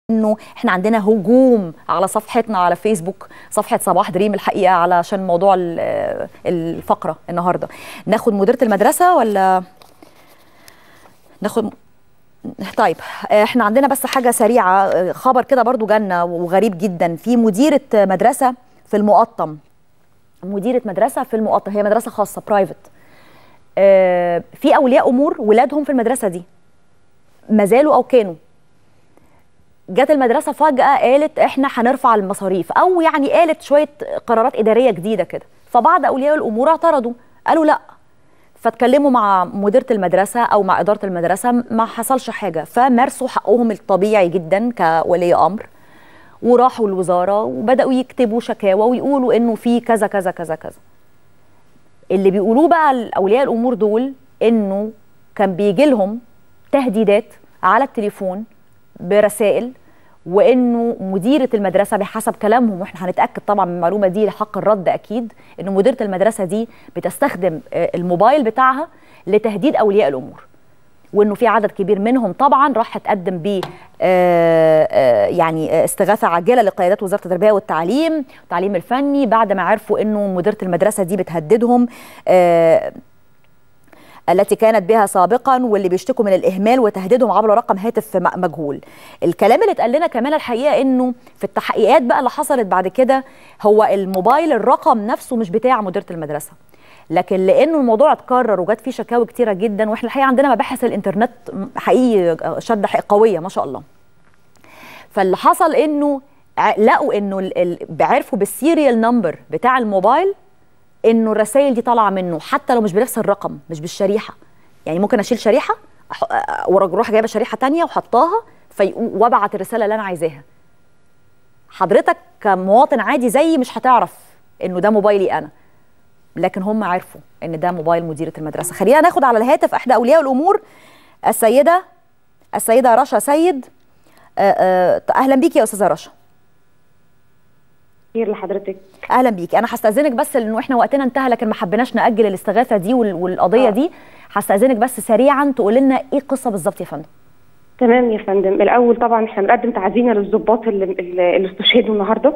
انه احنا عندنا هجوم على صفحتنا على فيسبوك، صفحه صباح دريم الحقيقه، علشان موضوع الفقره النهارده. ناخد مديره المدرسه ولا ناخد؟ طيب احنا عندنا بس حاجه سريعه، خبر كده برضو جالنا وغريب جدا. في مديره مدرسه في المقطم، مديره مدرسه في المقطم، هي مدرسه خاصه برايفت، في اولياء امور ولادهم في المدرسه دي ما زالوا او كانوا. جت المدرسه فجاه قالت احنا هنرفع المصاريف، او يعني قالت شويه قرارات اداريه جديده كده، فبعض اولياء الامور اعترضوا قالوا لا، فاتكلموا مع مديره المدرسه او مع اداره المدرسه، ما حصلش حاجه، فمارسوا حقهم الطبيعي جدا كولي امر، وراحوا الوزاره وبداوا يكتبوا شكاوى ويقولوا انه في كذا كذا كذا كذا. اللي بيقولوه بقى اولياء الامور دول انه كان بيجي لهم تهديدات على التليفون برسائل، وانه مديره المدرسه بحسب كلامهم، واحنا هنتاكد طبعا من المعلومه دي لحق الرد اكيد، انه مديره المدرسه دي بتستخدم الموبايل بتاعها لتهديد اولياء الامور، وانه في عدد كبير منهم طبعا راح تقدم ب يعني استغاثه عاجله لقيادات وزاره التربيه والتعليم الفني بعد ما عرفوا انه مديره المدرسه دي بتهددهم التي كانت بها سابقا، واللي بيشتكوا من الإهمال وتهديدهم عبر رقم هاتف مجهول. الكلام اللي اتقال لنا كمان الحقيقة إنه في التحقيقات بقى اللي حصلت بعد كده، هو الموبايل الرقم نفسه مش بتاع مديرة المدرسة، لكن لأنه الموضوع اتكرر وجات فيه شكاوي كتيرة جدا، واحنا الحقيقة عندنا مباحث الإنترنت حقيقي شدة قوية ما شاء الله. فاللي حصل إنه لقوا إنه عرفوا بالسيريال نمبر بتاع الموبايل انه الرسائل دي طالعه منه، حتى لو مش بنفس الرقم، مش بالشريحه. يعني ممكن اشيل شريحه واروح جايبه شريحه ثانيه وحطاها وابعت الرساله اللي انا عايزاها. حضرتك كمواطن عادي زيي مش هتعرف انه ده موبايلي انا، لكن هم عرفوا ان ده موبايل مديره المدرسه. خلينا ناخد على الهاتف احدى اولياء الامور، السيده رشا سيد. اهلا بيكي يا استاذه رشا. خير لحضرتك. اهلا بيكي. انا هستاذنك بس لانه احنا وقتنا انتهى، لكن ما حبيناش ناجل الاستغاثه دي والقضيه دي. هستاذنك بس سريعا تقول لنا ايه القصه بالظبط يا فندم. تمام يا فندم. الاول طبعا احنا بنقدم تعزينا للضباط اللي استشهدوا النهارده.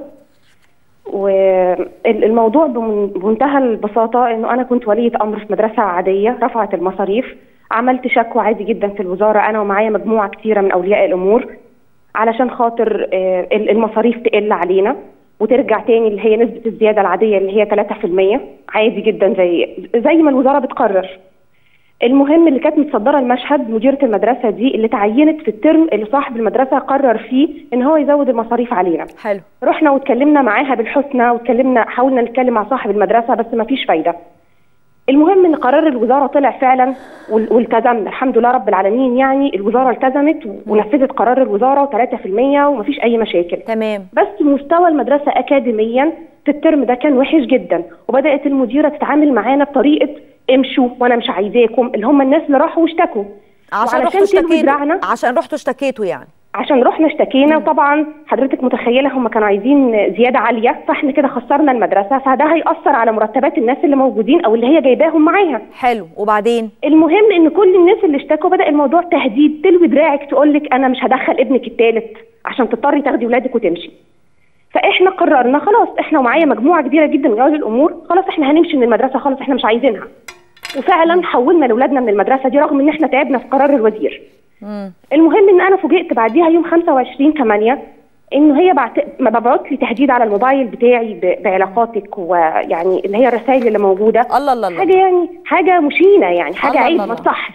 والموضوع بمنتهى البساطه انه انا كنت وليه امر في مدرسه عاديه رفعت المصاريف، عملت شكوى عادي جدا في الوزاره انا ومعايا مجموعه كثيره من اولياء الامور علشان خاطر المصاريف تقل علينا وترجع تاني اللي هي نسبة الزيادة العادية اللي هي 3% عادي جدا زي ما الوزارة بتقرر. المهم اللي كانت متصدرة المشهد مديرة المدرسة دي اللي تعينت في الترم اللي صاحب المدرسة قرر فيه ان هو يزود المصاريف علينا. حلو. رحنا واتكلمنا معاها بالحسنى حاولنا نتكلم مع صاحب المدرسة بس ما فيش فايدة. المهم ان قرار الوزاره طلع فعلا والتزمنا الحمد لله رب العالمين، يعني الوزاره التزمت ونفذت قرار الوزاره 3% ومفيش اي مشاكل. تمام. بس مستوى المدرسه اكاديميا في الترم ده كان وحش جدا، وبدات المديره تتعامل معانا بطريقه امشوا وانا مش عايزاكم، اللي هم الناس اللي راحوا واشتكوا عشان رحتوا اشتكيتوا يعني. عشان رحنا اشتكينا، وطبعا حضرتك متخيله هم كانوا عايزين زياده عاليه، فاحنا كده خسرنا المدرسه، فده هيأثر على مرتبات الناس اللي موجودين او اللي هي جايباهم معاها. حلو. وبعدين المهم ان كل الناس اللي اشتكوا بدا الموضوع تهديد، تلوي دراعك تقول لك انا مش هدخل ابنك الثالث عشان تضطري تاخدي ولادك وتمشي. فاحنا قررنا خلاص، احنا ومعايا مجموعه كبيره جدا من اولياء الامور، خلاص احنا هنمشي من المدرسه خالص، احنا مش عايزينها. وفعلا حولنا لاولادنا من المدرسه دي رغم ان احنا تعبنا في قرار الوزير. المهم ان انا فوجئت بعديها يوم 25/8 انه هي مبعوت لي تهديد على الموبايل بتاعي بعلاقاتك، ويعني اللي هي الرسائل اللي موجوده. الله حاجه يعني حاجه مشينه، يعني حاجه عيب ما تصحش.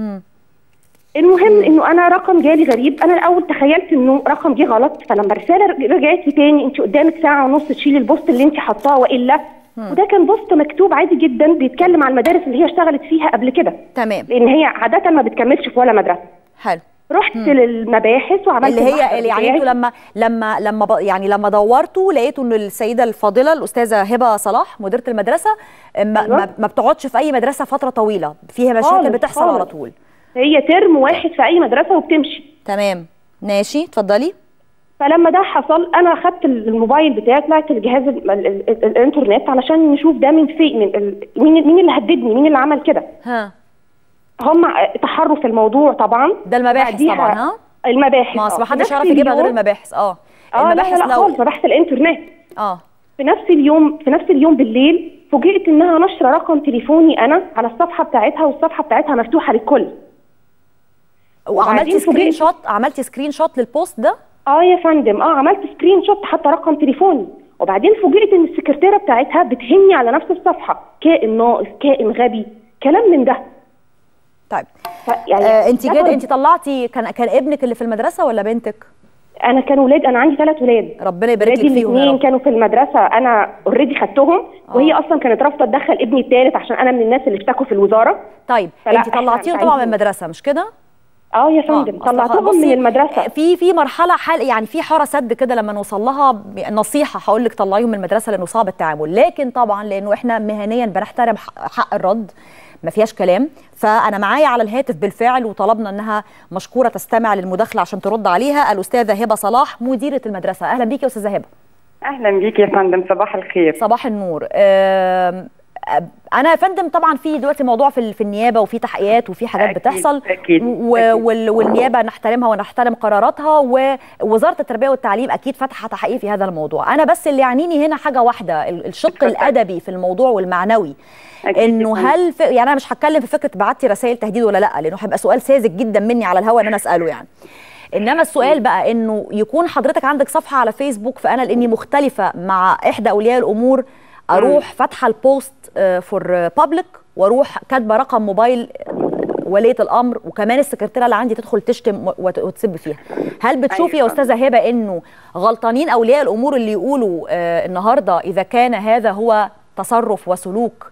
المهم انه انا رقم جالي غريب، انا الاول تخيلت انه رقم جه غلط، فلما رساله رجعت لي تاني انت قدامك ساعه ونص تشيلي البوست اللي انت حطاه والا. وده كان بوست مكتوب عادي جدا بيتكلم عن المدارس اللي هي اشتغلت فيها قبل كده. تمام. لان هي عاده ما بتكملش في ولا مدرسه. حلو. رحت للمباحث وعملت اللي هي يعني انتوا لما دورتوا لقيتوا ان السيده الفاضله الاستاذه هبه صلاح مديره المدرسه ما بتقعدش في اي مدرسه فتره طويله، فيها مشاكل بتحصل على طول. هي ترم واحد في اي مدرسه وبتمشي. تمم. ماشي اتفضلي. فلما ده حصل انا اخدت الموبايل بتاعي، طلعت الجهاز الانترنت علشان نشوف ده من فين، مين اللي هددني، مين اللي عمل كده. ها. هم تحروا في الموضوع طبعا. ده المباحث طبعا. ها. المباحث. ما اصل محدش يعرف يجيبها غير المباحث. المباحث لا خالص، مباحث الانترنت. في نفس اليوم بالليل فوجئت انها نشره رقم تليفوني انا على الصفحه بتاعتها، والصفحه بتاعتها مفتوحه للكل. وعملتي سكرين شوت للبوست ده؟ يا فندم، عملت سكرين شوت حتى رقم تليفوني، وبعدين فوجئت ان السكرتيره بتاعتها بتهني على نفس الصفحه، كائن ناقص، كائن غبي، كلام من ده. طيب يعني انت طلعتي كان ابنك اللي في المدرسه ولا بنتك؟ انا كان ولاد، انا عندي 3 ولاد. ربنا يبارك لك فيهم. الاثنين كانوا في المدرسه، انا اوريدي خدتهم. وهي اصلا كانت رافضه تدخل ابني الثالث عشان انا من الناس اللي اشتكوا في الوزاره. طيب انت طلعتيهم طبعا من المدرسه مش كده؟ يا فندم، طلعتهم من المدرسه. في مرحله يعني في حاره سد كده لما نوصل لها نصيحه هقول لك طلعيهم من المدرسه لانه صعب التعامل، لكن طبعا لانه احنا مهنيا بنحترم حق الرد ما فيهاش كلام. فانا معايا على الهاتف بالفعل وطلبنا انها مشكوره تستمع للمداخله عشان ترد عليها الاستاذه هبه صلاح مديره المدرسه. اهلا بيكي يا استاذه هبه. اهلا بيكي يا فندم، صباح الخير. صباح النور. انا يا فندم طبعا في دلوقتي موضوع في النيابه وفي تحقيقات وفي حاجات أكيد بتحصل. أكيد والنيابه نحترمها ونحترم قراراتها، ووزاره التربيه والتعليم اكيد فاتحه تحقيق في هذا الموضوع. انا بس اللي يعنيني هنا حاجه واحده، الشق الادبي في الموضوع والمعنوي. انه هل يعني انا مش هتكلم في فكره بعتي رسائل تهديد ولا لا، لانه هيبقى سؤال ساذج جدا مني على الهواء ان انا اساله يعني. انما السؤال بقى انه يكون حضرتك عندك صفحه على فيسبوك، فانا لاني مختلفه مع احدى اولياء الامور اروح فاتحه البوست فور بابليك واروح كاتبه رقم موبايل وليه الامر، وكمان السكرتيره اللي عندي تدخل تشتم وتسب فيها. هل بتشوفي يا استاذه هبه انه غلطانين اولياء الامور اللي يقولوا النهارده اذا كان هذا هو تصرف وسلوك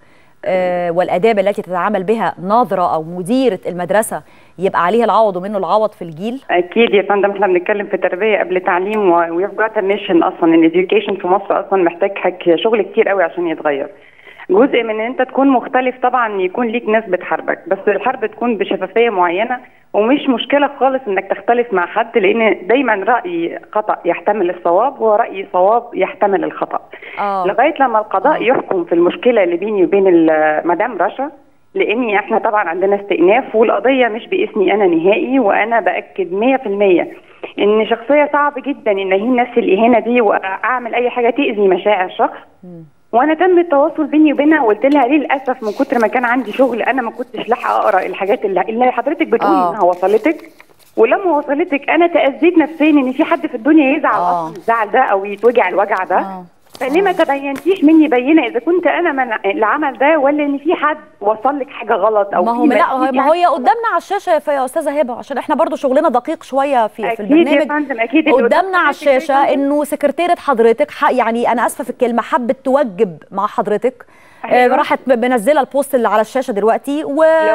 والآداب التي تتعامل بها ناظرة أو مديرة المدرسة يبقى عليها العوض ومنه العوض في الجيل؟ أكيد يا فندم، احنا بنتكلم في تربية قبل تعليم، ويبقى ميشن أصلا الإديوكيشن في مصر أصلا محتاج شغل كتير قوي عشان يتغير. جزء من ان انت تكون مختلف طبعا يكون ليك ناس بتحاربك، بس الحرب تكون بشفافية معينة، ومش مشكلة خالص انك تختلف مع حد، لان دايما رأي خطأ يحتمل الصواب ورأي صواب يحتمل الخطأ. لغاية لما القضاء يحكم في المشكلة اللي بيني وبين مدام رشا، لاني احنا طبعا عندنا استئناف والقضية مش باسمي انا نهائي، وانا باكد 100% ان شخصية صعب جدا ان اهين نفس الاهانة دي واعمل اي حاجة تأذي مشاعر شخص. وانا تم التواصل بيني وبينها وقلت لها للاسف من كتر ما كان عندي شغل انا ما كنتش لاحقه اقرا الحاجات اللي حضرتك بتقولي انها وصلتك، ولما وصلتك انا تاذيت نفسيا ان في حد في الدنيا يزعل اصلا الزعل ده او يتوجع الوجع ده. فليه ما تبينتيش مني بينه اذا كنت انا من اللي عمل ده ولا ان في حد وصل لك حاجه غلط او ما هي قدامنا على الشاشه يا استاذه هبه، عشان احنا برضو شغلنا دقيق شويه في البرنامج. يا فندم اكيد قدامنا على الشاشه انه سكرتيره حضرتك يعني انا اسفه في الكلمه حبت توجب مع حضرتك. راحت منزله البوست اللي على الشاشه دلوقتي،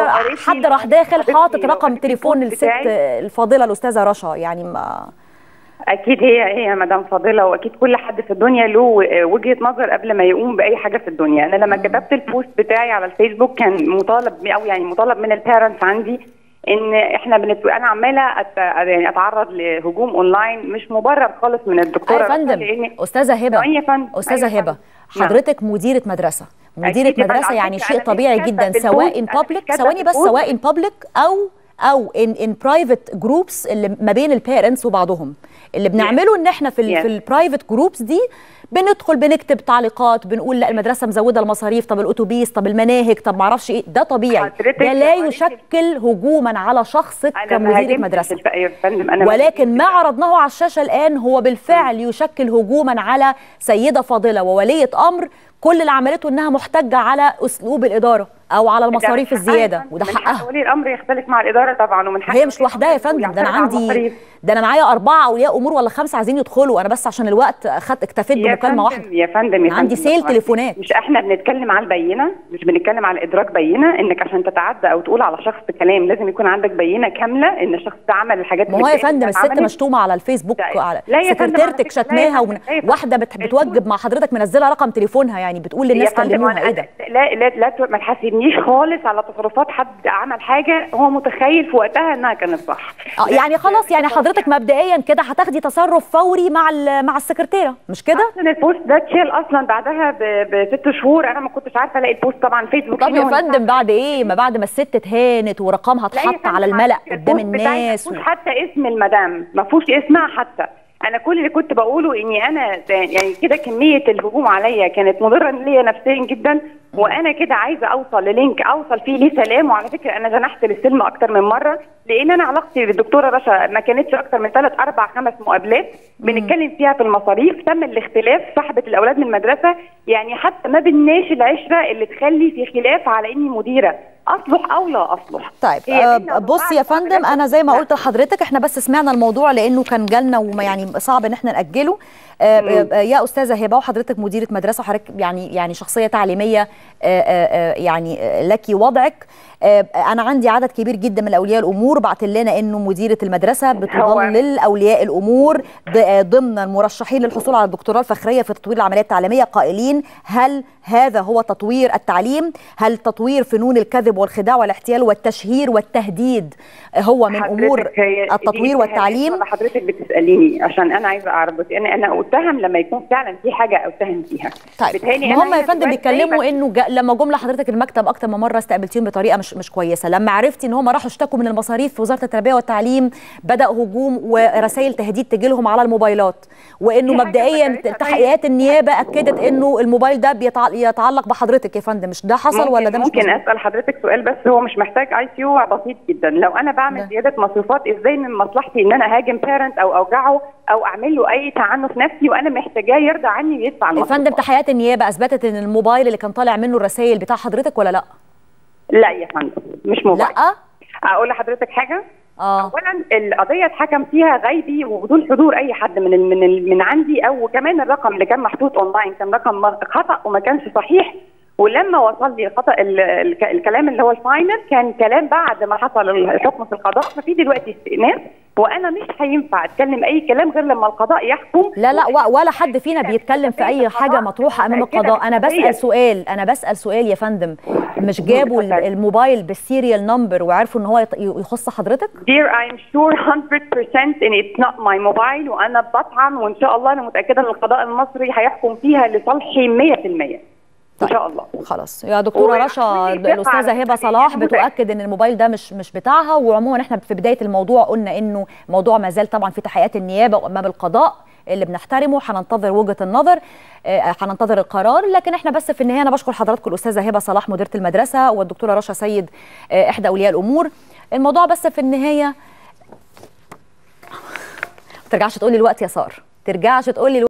وحد راح داخل حاطط رقم تليفون الست الفاضله الاستاذه رشا. يعني ما اكيد هي مدام فاضله، واكيد كل حد في الدنيا له وجهه نظر قبل ما يقوم باي حاجه في الدنيا. انا لما كتبت البوست بتاعي على الفيسبوك كان مطالب من البيرنتس عندي ان احنا انا عماله يعني اتعرض لهجوم اونلاين مش مبرر خالص من الدكتوره. يا فندم استاذه هبه حضرتك مديره مدرسه، يعني شيء طبيعي جدا سواء ان بابليك سواء ان بابليك او ان برايفت جروبس اللي ما بين البيرنتس وبعضهم. اللي بنعمله ان احنا في البرايفت جروبس دي بندخل بنكتب تعليقات، بنقول لا المدرسه مزوده المصاريف، طب الاتوبيس، طب المناهج، طب ما اعرفش ايه. ده طبيعي، ده لا يشكل هجوما على شخصك كمديره مدرسه، ولكن ما عرضناه على الشاشه الان هو بالفعل يشكل هجوما على سيده فاضله ووليه امر كل اللي عملته انها محتجه على اسلوب الاداره او على المصاريف الزياده، وده حقها. ولي الامر يختلف مع الاداره طبعا، ومن حقها. هي مش لوحدها يا فندم، ده انا معايا 4 اولياء امور ولا 5 عايزين يدخلوا، انا بس عشان الوقت اكتفيت بمكالمه واحده. يا فندم عندي سيل تليفونات. مش احنا بنتكلم على البينه، مش بنتكلم على ادراك بينه، انك عشان تتعدى او تقول على شخص كلام لازم يكون عندك بينه كامله ان الشخص ده عمل الحاجات. ما هو يا فندم الست مشتومه على الفيسبوك، على سكرتيرتك شتماها، واحده بتوجب مع حضرتك منزله رقم تليفونها، يعني بتقول للناس كلموها. ايه ده؟ لا ما تحاسبنيش خالص على تصرفات حد عمل حاجه هو متخيل في وقتها انها كانت صح. يعني خلاص، يعني حضرتك حضرتك مبدئيا كده هتاخدي تصرف فوري مع السكرتيره، مش كده؟ اصلا البوست ده اتشال اصلا بعدها ب6 شهور، انا ما كنتش عارفه الاقي البوست طبعا فيسبوك. طب يا فندم بعد ايه؟ ما بعد ما الست اتهانت ورقمها اتحط على الملأ قدام الناس. ما فيهوش حتى اسم المدام، ما فيهوش اسمها حتى. انا كل اللي كنت بقوله اني انا يعني كده كميه الهجوم عليا كانت مضره ليا نفسيا جدا، وانا كده عايزه اوصل للينك اوصل فيه ليه سلام. وعلى فكره انا جنحت للسلم اكتر من مره، لان انا علاقتي بالدكتوره رشا ما كانتش اكتر من 3 4 5 مقابلات بنتكلم فيها في المصاريف. تم الاختلاف، سحبت الاولاد من المدرسه، يعني حتى ما بناش العشره اللي تخلي في خلاف على اني مديره. اصلح او لا اصلح. طيب بصي يا فندم، انا زي ما قلت لحضرتك احنا بس سمعنا الموضوع لانه كان جالنا وما يعني صعب ان احنا ناجله. يا استاذه هبه، وحضرتك مديره مدرسه وحضرتك يعني شخصيه تعليميه يعني لك وضعك. انا عندي عدد كبير جدا من اولياء الامور بعت لنا انه مديره المدرسه بتضلل اولياء الامور ضمن المرشحين للحصول على الدكتوراه الفخريه في تطوير العمليات التعليميه، قائلين هل هذا هو تطوير التعليم؟ هل تطوير فنون الكذب والخداع والاحتيال والتشهير والتهديد هو من امور التطوير والتعليم؟ حضرتك بتساليني عشان انا عايزه اعرف، بس انا اتهم لما يكون فعلا في حاجه اتهم فيها. طيب هم يا فندم بيتكلموا انه لما جم لحضرتك المكتب اكتر من مره استقبلتيهم بطريقه مش كويسه. لما عرفتي ان هم راحوا اشتكوا من المصاريف في وزاره التربيه والتعليم بدا هجوم ورسائل تهديد تجي لهم على الموبايلات، وانه مبدئيا تحقيقات النيابه اكدت انه الموبايل ده يتعلق بحضرتك يا فندم. مش ده حصل ولا ده مش ممكن اسال حضرتك سؤال؟ بس هو مش محتاج IQ بسيط جدا. لو انا بعمل زياده مصروفات، ازاي من مصلحتي ان انا هاجم بيرنت او اوجعه او اعمل له اي تعنف نفسي وانا محتاجاه يرضى عني ويدفع المصروفات؟ يا فندم تحقيقات النيابه اثبتت ان الموبايل اللي كان طالع منه الرسائل بتاع حضرتك ولا لا؟ لا يا فندم مش موبايل. لا اقول لحضرتك حاجه. اولا القضيه اتحكم فيها غيبي وبدون حضور اي حد من عندي، او كمان الرقم اللي كان محطوط اونلاين كان رقم خطا وما كانش صحيح. ولما وصل لي الخطا الكلام اللي هو الفاينل كان كلام بعد ما حصل الحكم في القضاء، ففي دلوقتي استئناف، وانا مش هينفع اتكلم اي كلام غير لما القضاء يحكم. لا ولا حد فينا بيتكلم في اي حاجه مطروحه امام القضاء. انا بسال سؤال يا فندم، مش جابوا الموبايل بالسيريال نمبر وعرفوا ان هو يخص حضرتك؟ Dear I'm sure 100% ان it's not my mobile، وانا بطعن وان شاء الله انا متاكده ان القضاء المصري هيحكم فيها لصالحي 100%. ان شاء الله. خلاص يا دكتوره رشا، الاستاذه هبه صلاح بتؤكد ان الموبايل ده مش بتاعها. وعموما احنا في بدايه الموضوع قلنا انه الموضوع ما زال طبعا في تحقيقات النيابه وامام القضاء اللي بنحترمه، هننتظر وجهه النظر، هننتظر القرار. لكن احنا بس في النهايه انا بشكر حضراتكم الاستاذه هبه صلاح مديره المدرسه والدكتوره رشا سيد احدى اولياء الامور. الموضوع بس في النهايه ما ترجعش تقولي الوقت يا سار، ترجعش تقولي الوقت.